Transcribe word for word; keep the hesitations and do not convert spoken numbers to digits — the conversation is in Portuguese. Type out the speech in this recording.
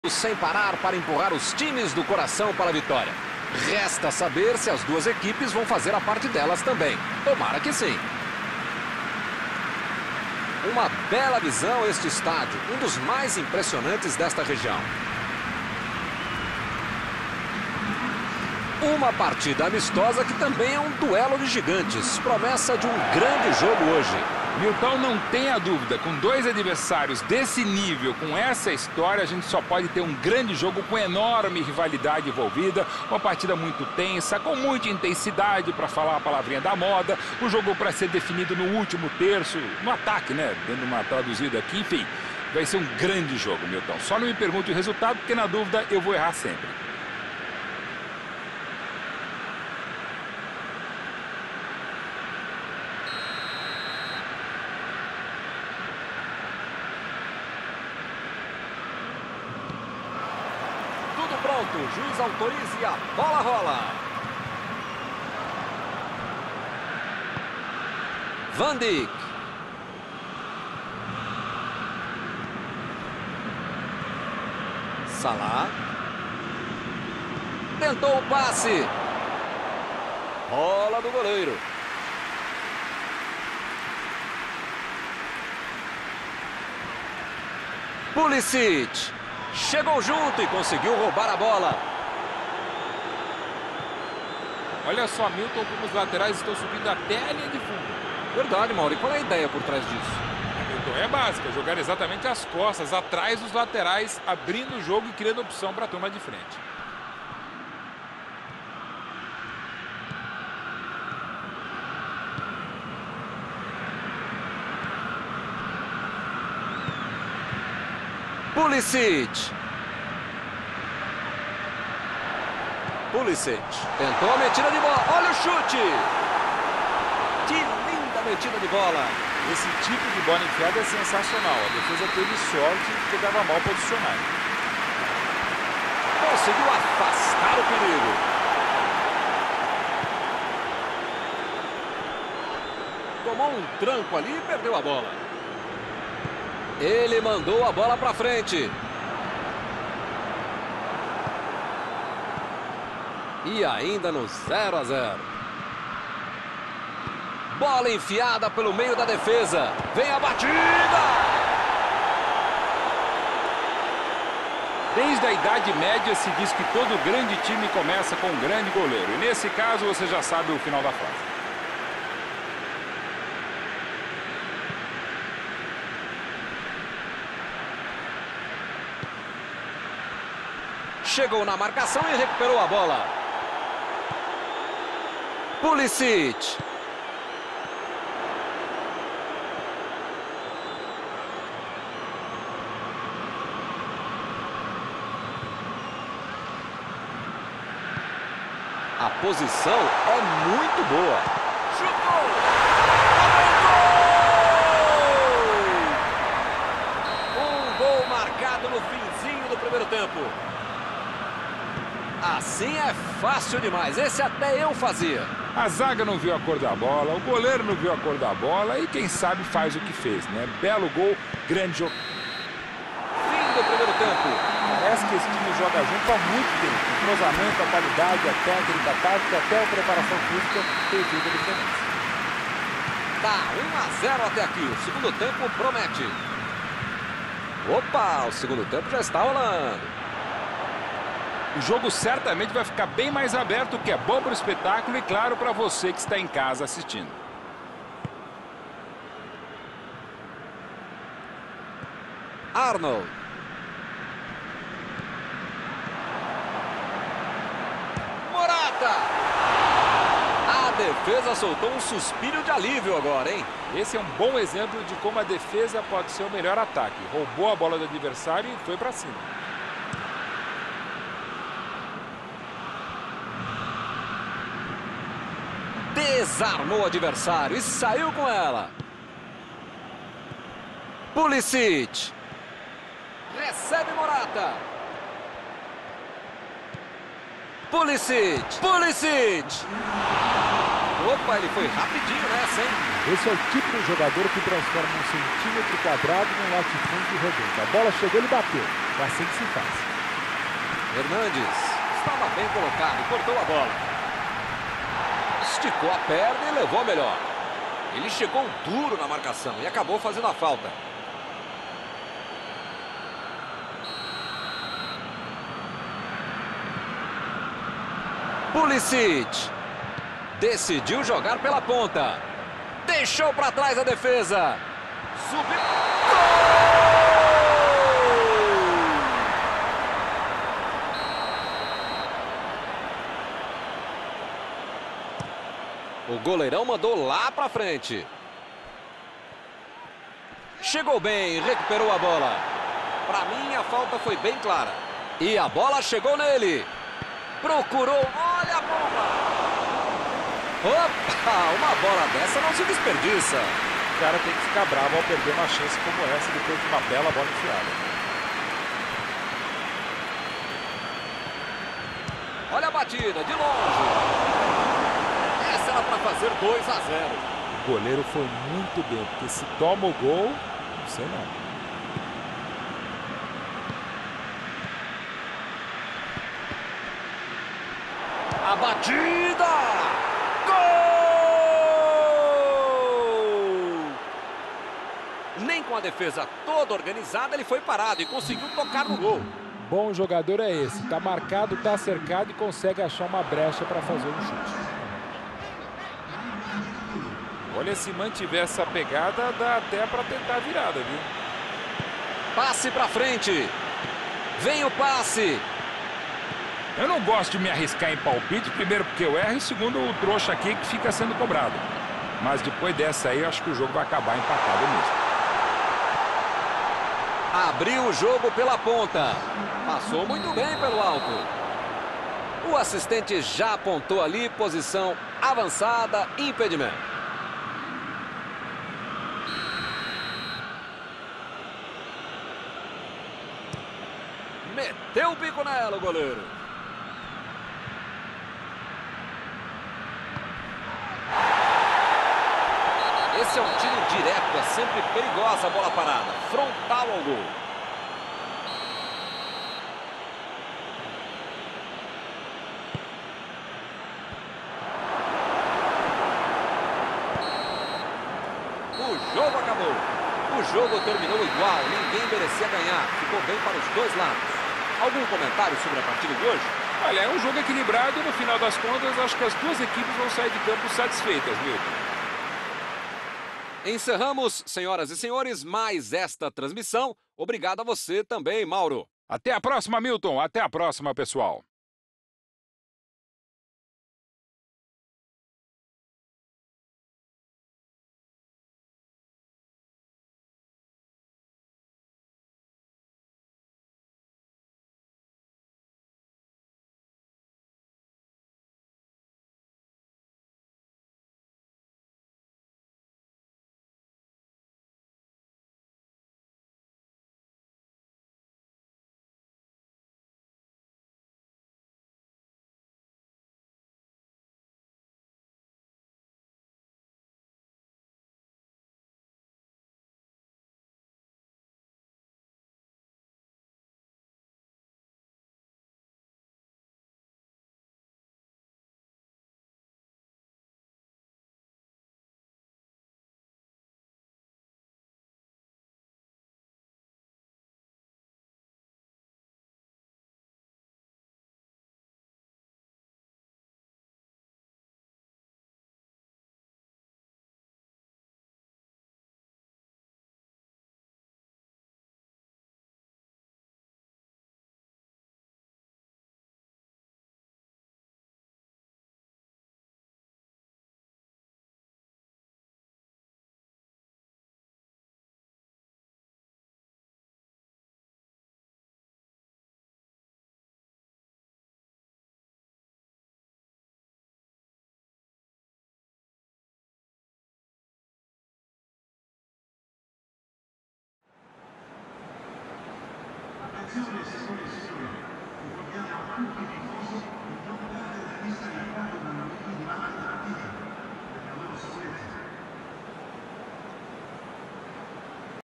sem parar para empurrar os times do coração para a vitória. Resta saber se as duas equipes vão fazer a parte delas também. Tomara que sim. Uma bela visão este estádio, um dos mais impressionantes desta região. Uma partida amistosa que também é um duelo de gigantes, promessa de um grande jogo hoje. Milton, não tenha dúvida, com dois adversários desse nível, com essa história, a gente só pode ter um grande jogo com enorme rivalidade envolvida, uma partida muito tensa, com muita intensidade, para falar a palavrinha da moda, o jogo para ser definido no último terço, no ataque, né, dando uma traduzida aqui, enfim, vai ser um grande jogo, Milton. Só não me pergunte o resultado, porque na dúvida eu vou errar sempre. Pronto, o juiz autoriza e a bola rola. Van Dijk. Salah. Tentou o passe. Bola do goleiro. Pulisic. Chegou junto e conseguiu roubar a bola. Olha só, Milton, como os laterais estão subindo até a linha de fundo. Verdade, Mauro. E qual é a ideia por trás disso? Milton, é básica, jogar exatamente as costas, atrás dos laterais, abrindo o jogo e criando opção para a turma de frente. Pulisic. Pulisic. Tentou a metida de bola. Olha o chute. Que linda metida de bola. Esse tipo de bola enfiada é sensacional. A defesa teve sorte porque estava mal posicionado. Conseguiu afastar o perigo. Tomou um tranco ali e perdeu a bola. Ele mandou a bola para frente. E ainda no zero a zero. Bola enfiada pelo meio da defesa. Vem a batida! Desde a Idade Média se diz que todo grande time começa com um grande goleiro. E nesse caso você já sabe o final da frase. Chegou na marcação e recuperou a bola. Pulisic. A posição é muito boa. Chutou! Um gol marcado no finzinho do primeiro tempo. Assim é fácil demais. Esse até eu fazia. A zaga não viu a cor da bola, o goleiro não viu a cor da bola e quem sabe faz o que fez, né? Belo gol, grande jogo. Fim do primeiro tempo. Parece que esse time joga junto há muito tempo. O cruzamento, a qualidade, a técnica, a tática, até a preparação física tem feito a diferença. Tá um a zero até aqui. O segundo tempo promete. Opa, o segundo tempo já está rolando. O jogo certamente vai ficar bem mais aberto, o que é bom para o espetáculo e, claro, para você que está em casa assistindo. Arnold. Morata. A defesa soltou um suspiro de alívio agora, hein? Esse é um bom exemplo de como a defesa pode ser o melhor ataque. Roubou a bola do adversário e foi para cima. Desarmou o adversário e saiu com ela. Pulisic. Recebe Morata. Pulisic. Pulisic. Opa, ele foi rapidinho nessa, hein? Esse é o tipo de jogador que transforma um centímetro quadrado num latifúndio redondo. A bola chegou, ele bateu. É assim que se faz. Hernandes estava bem colocado e cortou a bola. Esticou a perna e levou melhor. Ele chegou duro na marcação e acabou fazendo a falta. Pulisic decidiu jogar pela ponta. Deixou para trás a defesa. Subiu. Gol! O goleirão mandou lá para frente. Chegou bem, recuperou a bola. Para mim, a falta foi bem clara. E a bola chegou nele. Procurou, olha a bomba! Opa, uma bola dessa não se desperdiça. O cara tem que ficar bravo ao perder uma chance como essa depois de uma bela bola enfiada. Olha a batida, de longe. Essa era para fazer dois a zero. O goleiro foi muito bem, porque se toma o gol, não sei não. A batida! Gol! Nem com a defesa toda organizada ele foi parado e conseguiu tocar no gol. Bom jogador é esse, tá marcado, tá cercado e consegue achar uma brecha para fazer um chute. Olha, se mantiver essa pegada, dá até para tentar a virada, viu? Passe para frente. Vem o passe. Eu não gosto de me arriscar em palpite, primeiro porque eu erro e segundo o trouxa aqui que fica sendo cobrado. Mas depois dessa aí, eu acho que o jogo vai acabar empatado mesmo. Abriu o jogo pela ponta. Passou muito bem pelo alto. O assistente já apontou ali, posição avançada, impedimento. Meteu o bico nela, o goleiro. Esse é um tiro direto, é sempre perigosa a bola parada. Frontal ao gol. O jogo acabou. O jogo terminou igual, ninguém merecia ganhar. Ficou bem para os dois lados. Algum comentário sobre a partida de hoje? Olha, é um jogo equilibrado e no final das contas, acho que as duas equipes vão sair de campo satisfeitas, Milton. Encerramos, senhoras e senhores, mais esta transmissão. Obrigado a você também, Mauro. Até a próxima, Milton. Até a próxima, pessoal. Attenzione, secondi secondi, controlliamo tutti i tifosi, il portale della lista di